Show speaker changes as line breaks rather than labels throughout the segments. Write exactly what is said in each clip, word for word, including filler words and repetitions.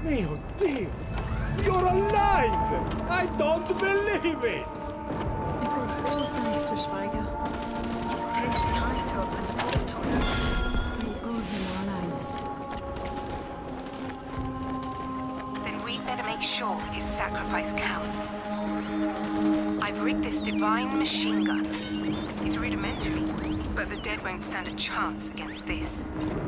Mio Dio! You're alive! I don't believe it!
It was all for Mister Schweiger. He stayed behind to open the portal. We owe him our lives.
Then we better make sure his sacrifice counts. I've rigged this divine machine gun. It's rudimentary, but the dead won't stand a chance against this.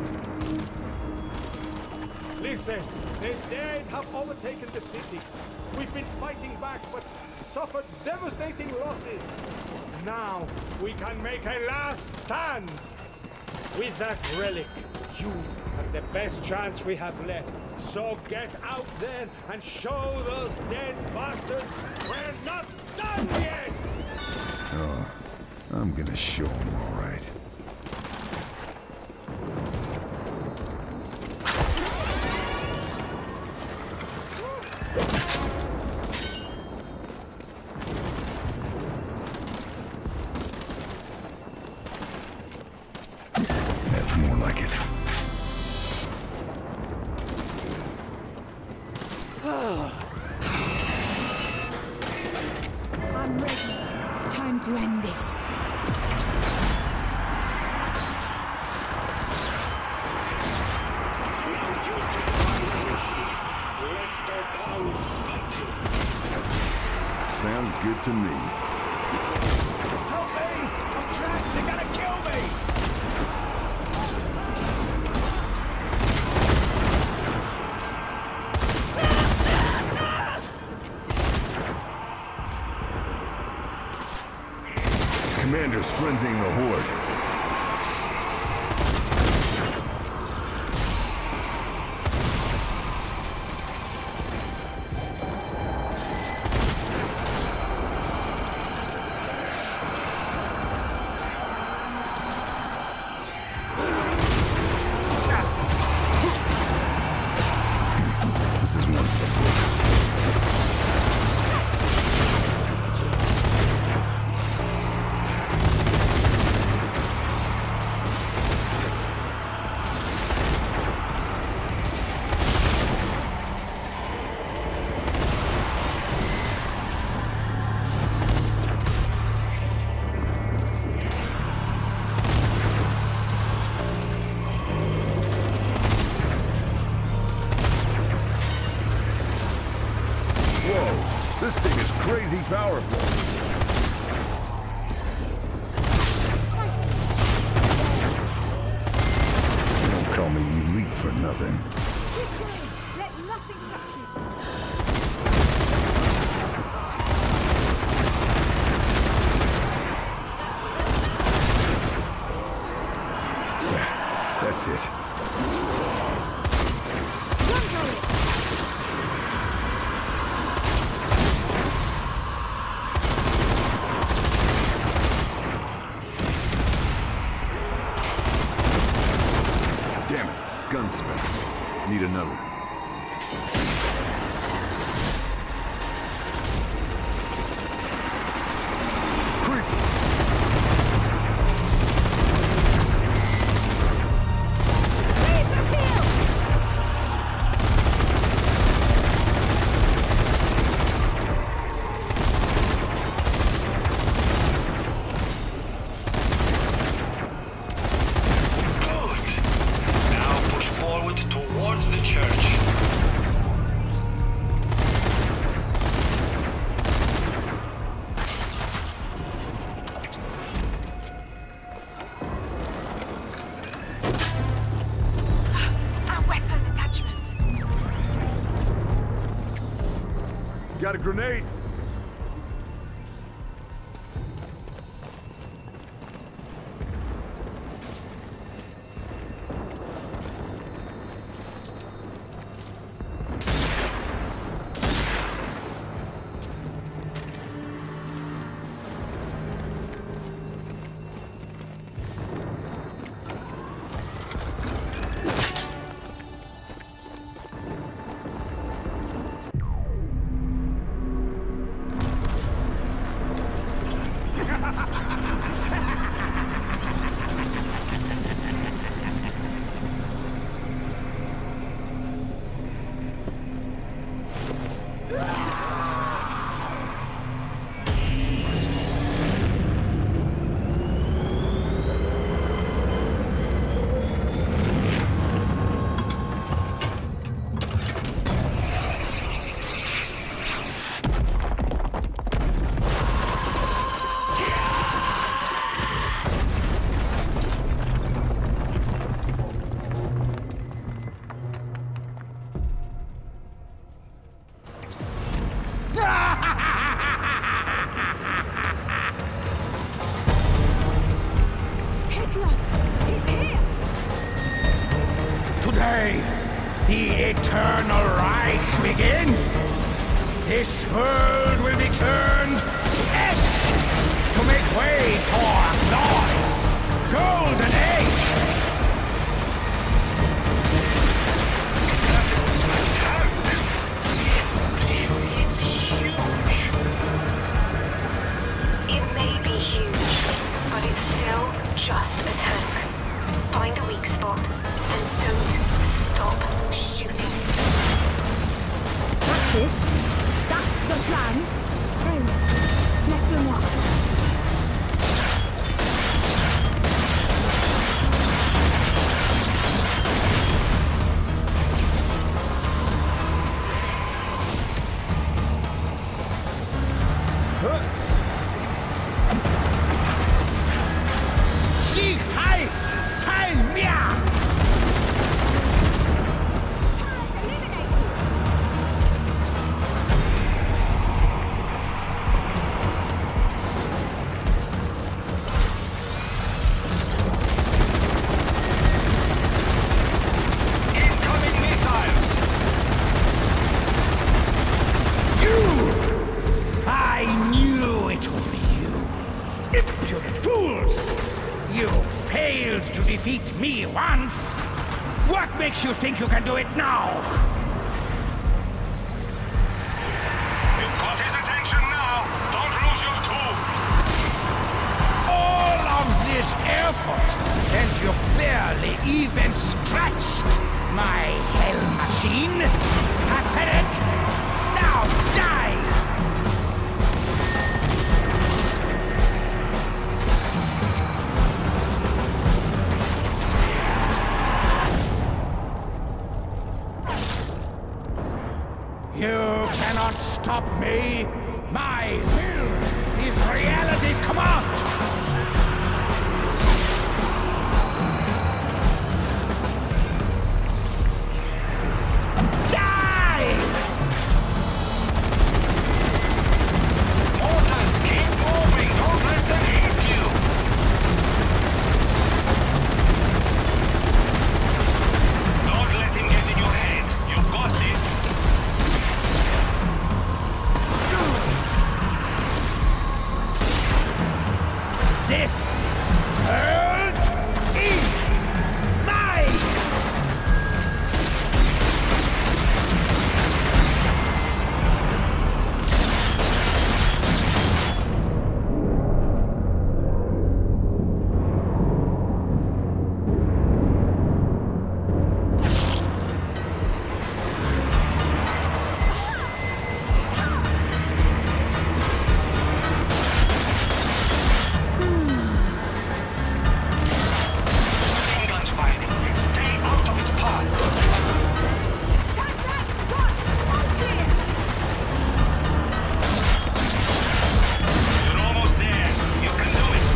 Listen, the dead have overtaken the city. We've been fighting back, but suffered devastating losses. Now, we can make a last stand. With that relic, you have the best chance we have left. So get out there and show those dead bastards we're not done yet!
Oh, I'm gonna show them all right. That's more like it.
I'm ready. Time to end this.
Let's go down fighting.
Sounds good to me.
Help me! I'm trapped! They're gonna kill me!
Commander's frenzying the horde. This is one for the books. This thing is crazy powerful. Don't call me elite for nothing.
Keep going. Let nothing stop you.
Yeah, that's it. Damn it, gun spent. Need another.
Towards the church.
A weapon attachment.
Got a grenade?
Today, the Eternal Reich begins. This world will be turned to ash to make way for glorious golden age.
Is that a tank? It's huge.
It may be huge, but it's still just a tank. Find a weak spot and don't stop shooting.
That's it. That's the plan. Then, laisse-le-moi.
Sieg heil! Heil mir!
Incoming missiles.
You! I knew it would be you. Impudent fools! You failed to defeat me once. What makes you think you can do it now?
You've got his attention now. Don't lose your cool.
All of this effort, and you barely even scratched my hell machine. Pathetic! Now die! You cannot stop me! My will is reality's command! Die!
Mortars, keep moving. Don't let them hit you. Don't let him get in your head. You've got this.
This world is mine!
Machine guns firing. Stay out of its path. You're almost there. You can do it.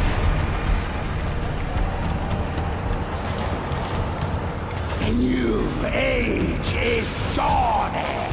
A new age is dawning!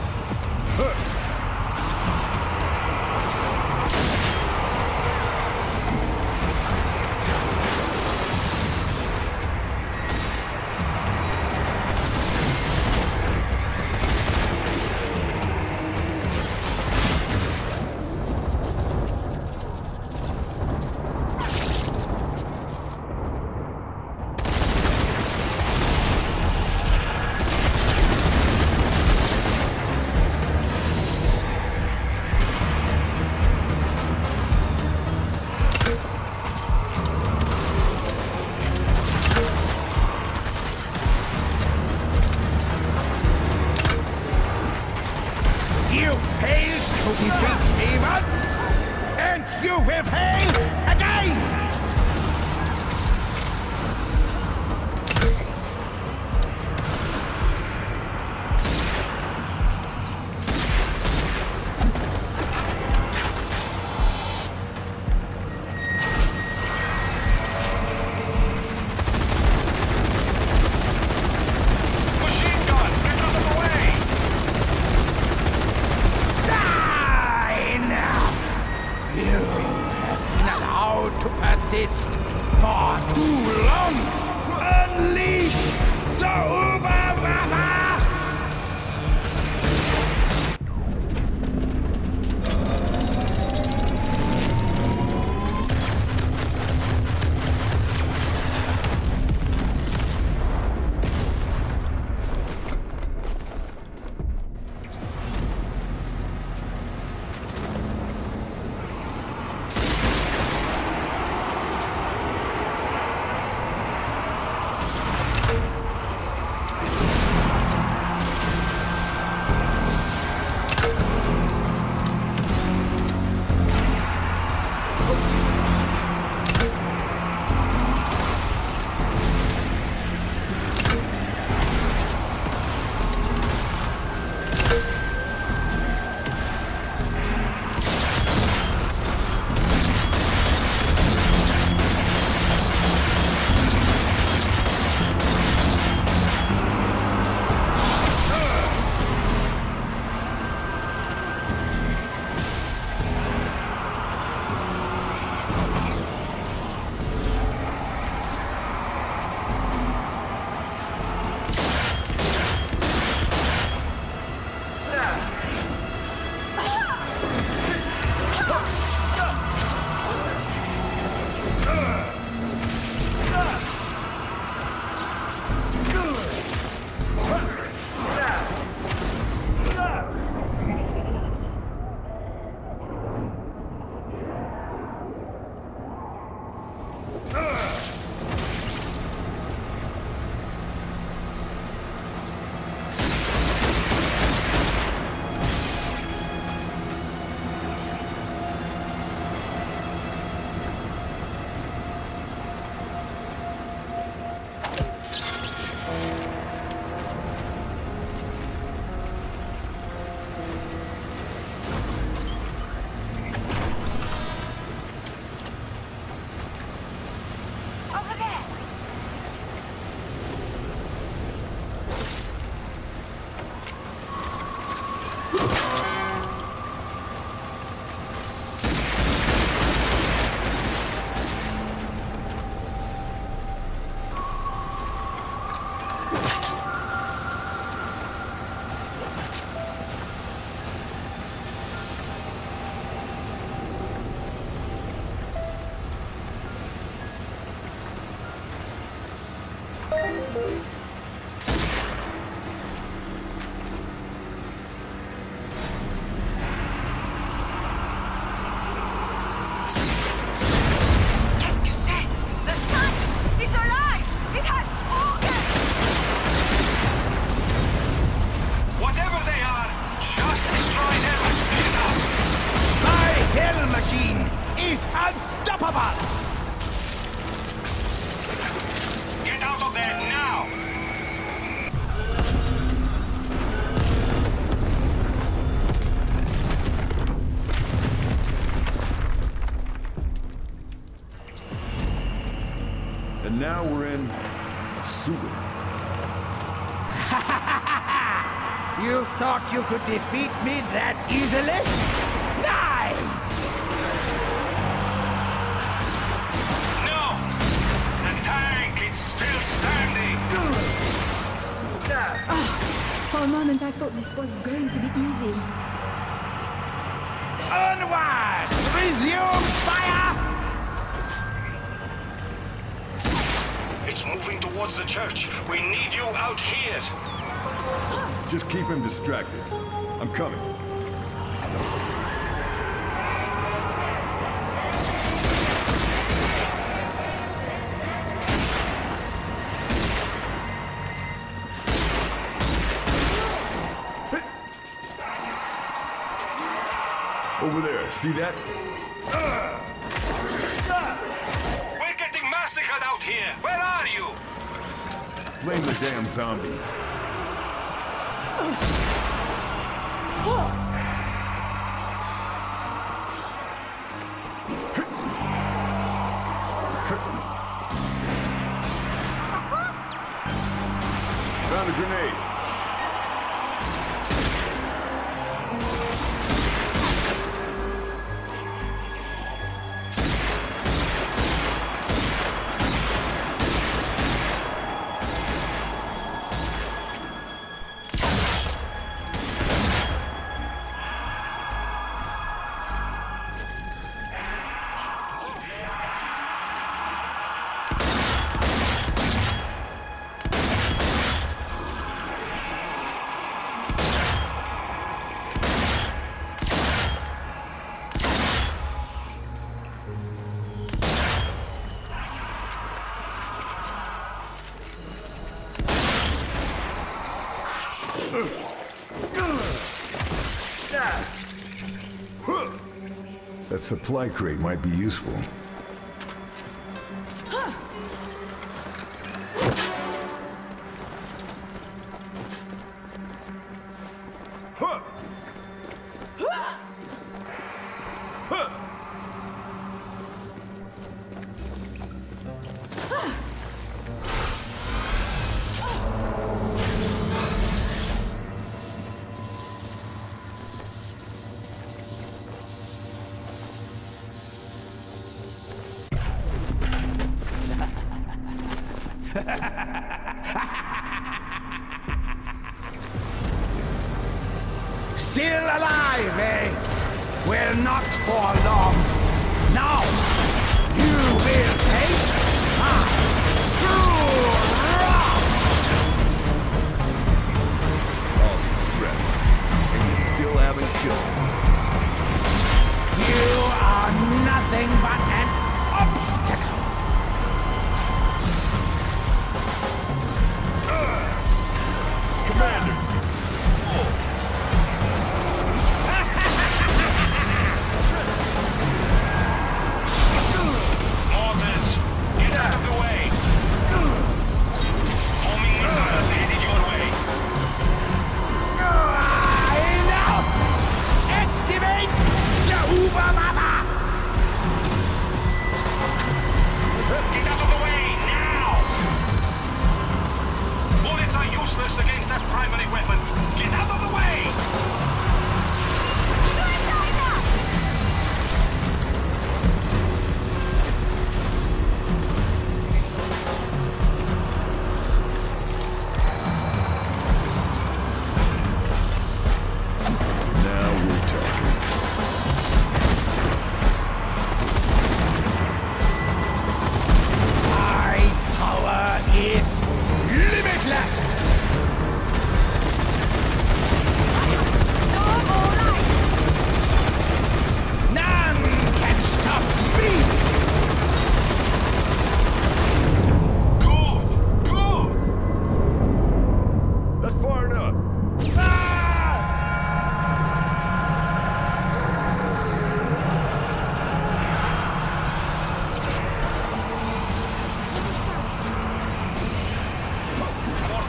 You failed to defeat me once, and you will fail again!
Machine gun, get out of the way.
Die now! You have
Qu'est-ce que c'est? The tank is alive! It has organs!
Whatever they are, just destroy them and beat it up.
My hell machine is unstoppable!
Get out of there now!
And now we're in a sewer.
You thought you could defeat me that easily? Lie!
No! The tank, it's still standing!
For a moment, I thought this was going to be easy.
Onward! Resume fire!
It's moving towards the church. We need you out here.
Just keep him distracted. I'm coming. Over there, see that?
We're getting massacred out here. Where are you?
Blame the damn zombies. Found a grenade. That supply crate might be useful.
Still alive, eh? Well, not for long. Now, you will face my true wrath!
All these threats, and you still haven't killed me.
You are nothing but an obstacle!
Commander!
Mortars, get out of the way! Homing missiles headed your way.
Enough! Activate the Uber-Mappa!
Get out of the way, now! Bullets are useless against that primary weapon. Get out of the way!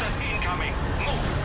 Mortars incoming. Move.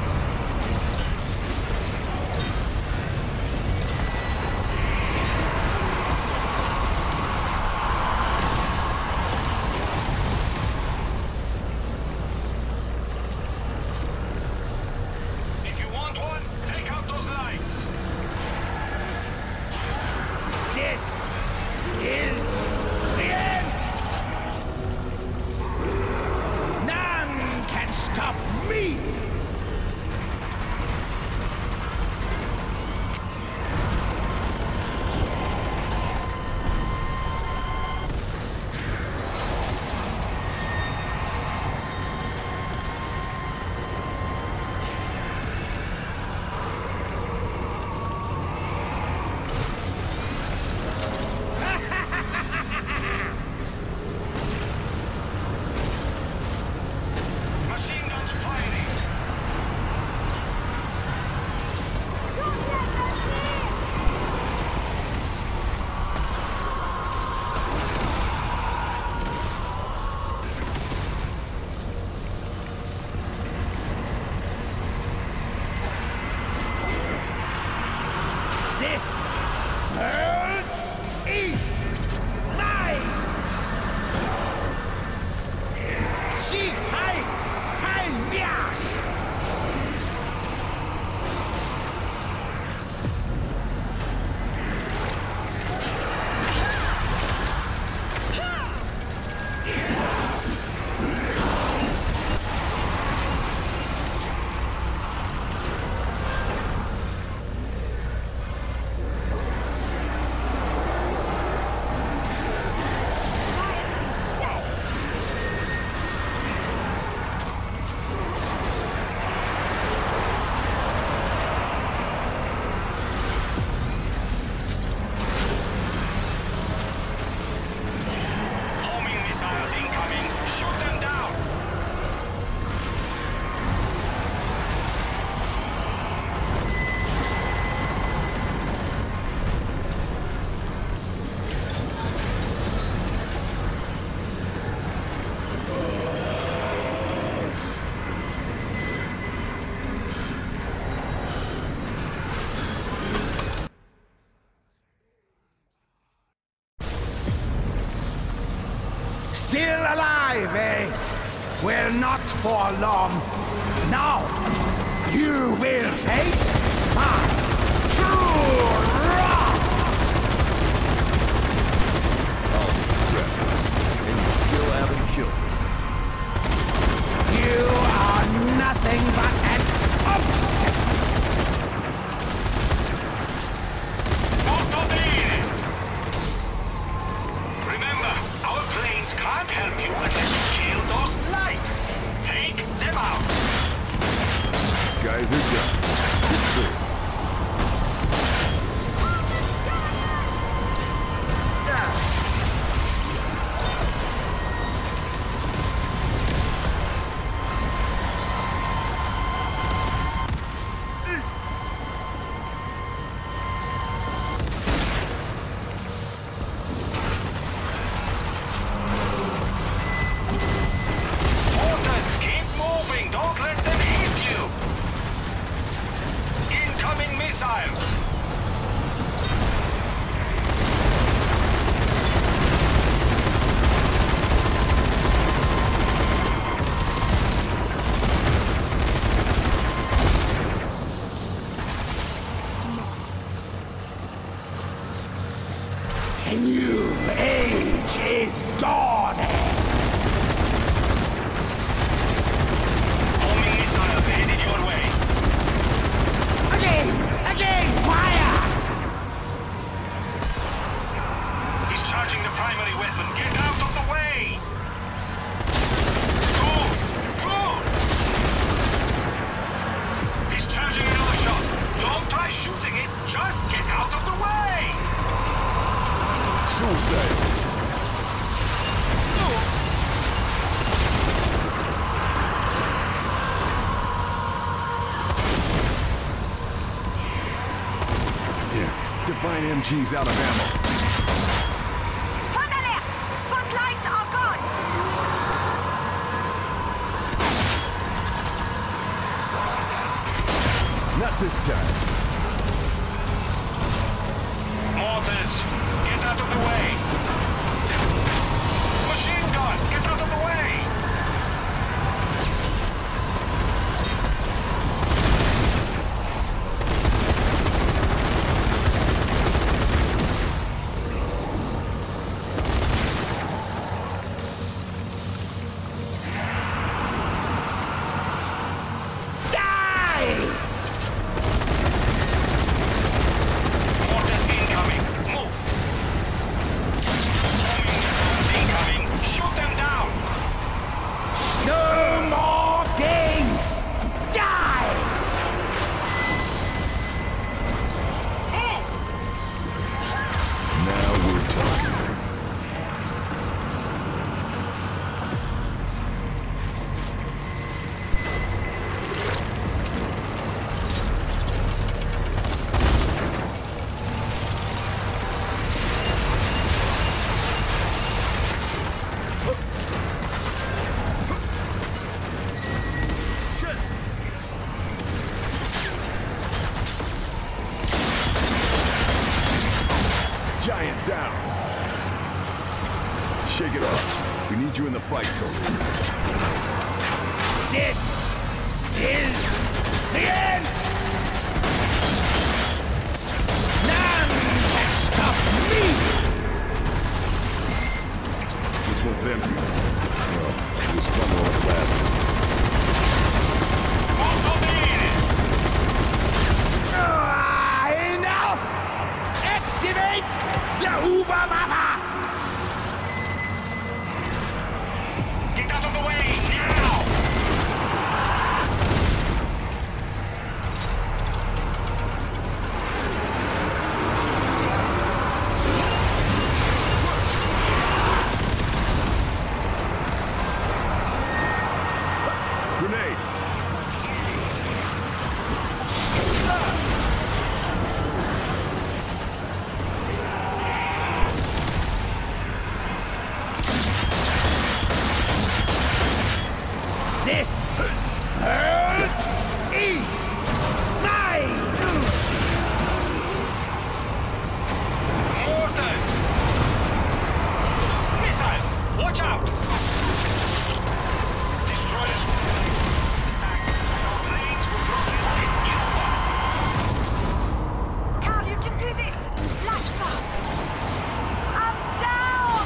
Still alive, eh? Well, not for long. Now, you will face my true wrath!
All stress, and you still haven't killed me.
You are nothing but an obstacle!
Molto bene! Remember, our planes can't help you unless you kill those lights. Take them out.
Guys are done. It's clear.
Mortars, keep moving. Don't let them hit you. Incoming missiles.
A new age is dawning!
Homing missiles headed your way.
Again! Again! Fire!
He's charging the primary weapon. Get out of the way! Go! Go! He's charging another shot. Don't try shooting it. Just get out of the way!
Suicide. Damn, Divine M G's out of ammo.
Front alert! Spotlights are gone!
this time.
Mortars, get out of the way! Machine gun, get out of the way! Mortars incoming! Move! Homing missiles incoming! Shoot them down!
No more games! Die!
Move!
Now we're talking. Giant down. Shake it off. We need you in the fight, soldier.
This is the end! None can stop me!
This one's empty. Well, it was fun while it lasted.
Ah, enough! Activate the Uberwaffe!
Get out of the way, now!
Grenade!
This earth is mine!
Mortars! Missiles! Watch out! Destroyers will attack. Our planes will rocket a new one.
Carl, you can do this! Flashback! I'm down!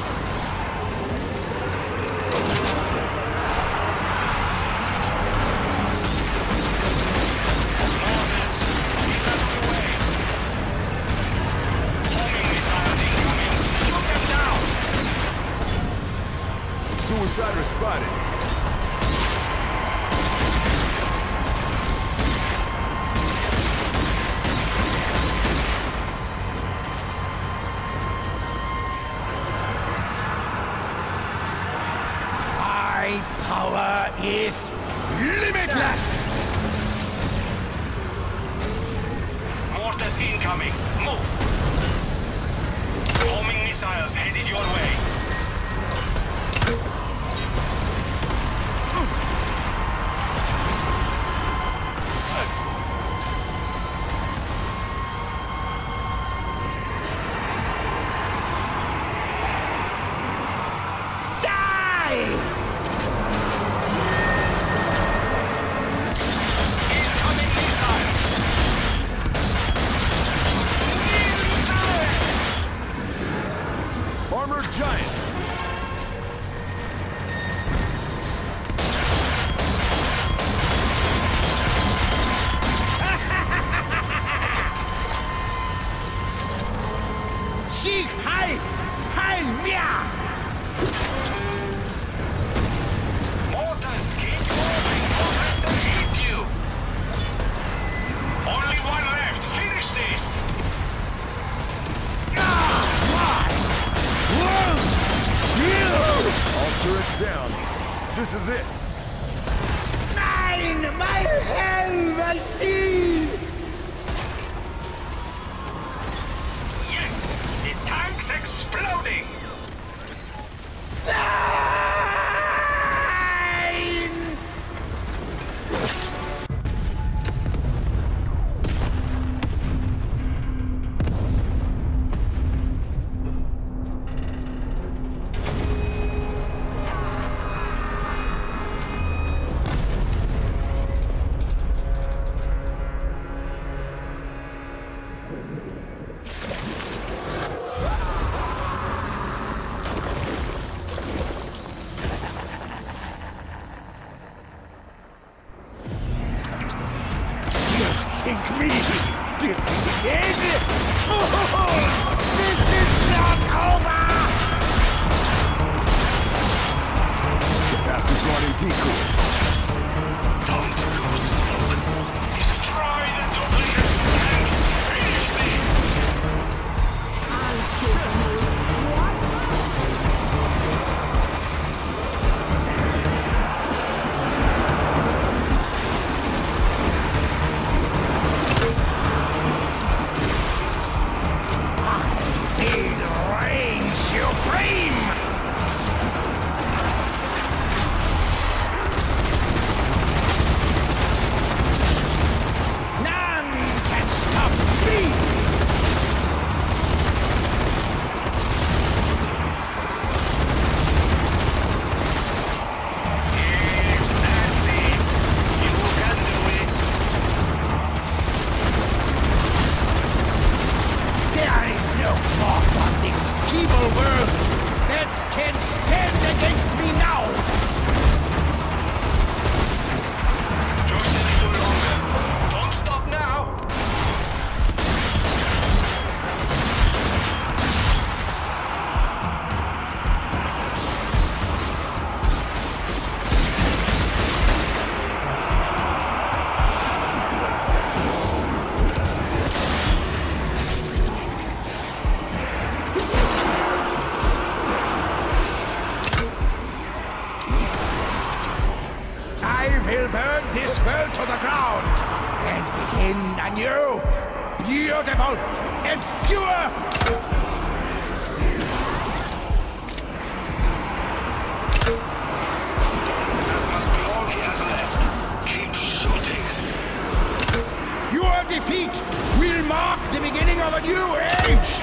Mortars, get out of the way! Homing missiles incoming! Shoot them down!
Suicider spotted.
My power is limitless!
Mortars incoming! Move! Homing missiles headed your way!
Die!
Incoming missiles! Nearly there!
Armored giant.
think me defeated? Fools! This is not over!
The bastards running decoys.
Don't lose focus. Destroy the duplicates and finish this!
I'll kill them all.
It reigns supreme! None can stop me!
Yes, that's it. You can do it.
There is no force on this feeble world that can stand against me now!
Just a little longer. Don't stop now.
I will burn this world to the ground and begin anew, beautiful and pure.
That must be all he has left. Keep shooting.
Your defeat will mark the beginning of a new age.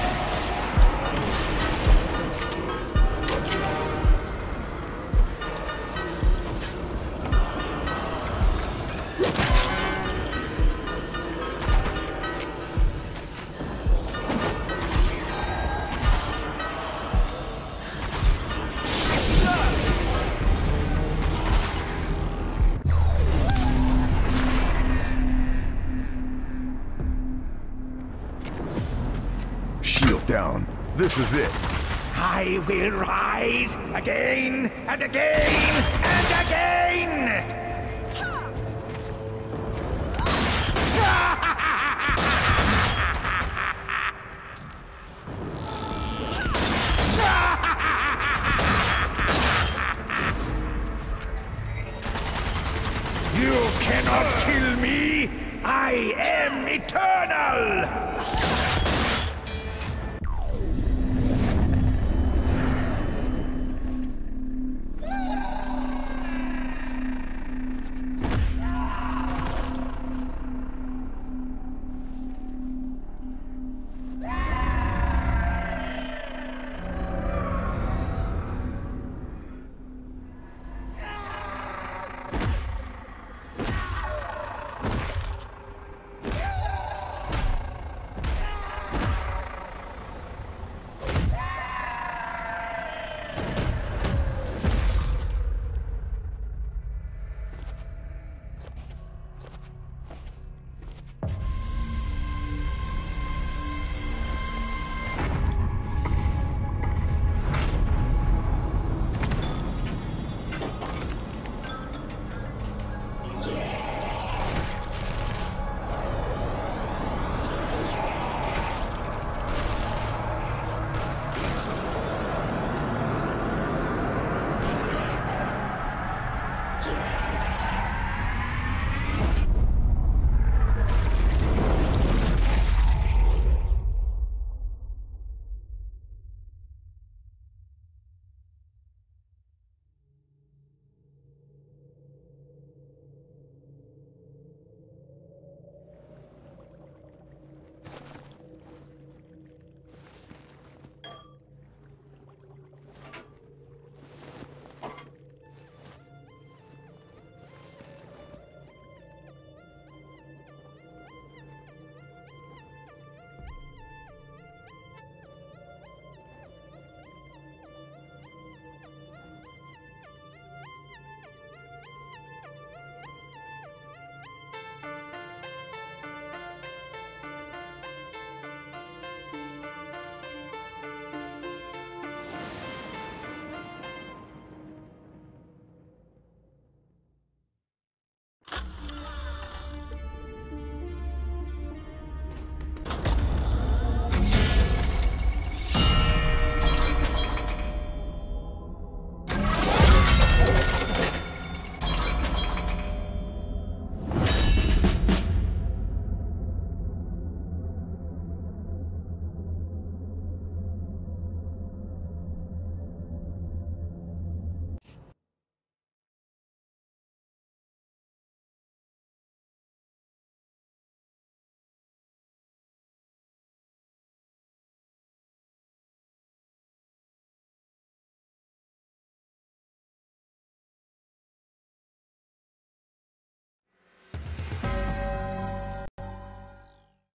Shield down. This is it.
I will rise again and again and again! You cannot kill me! I am eternal!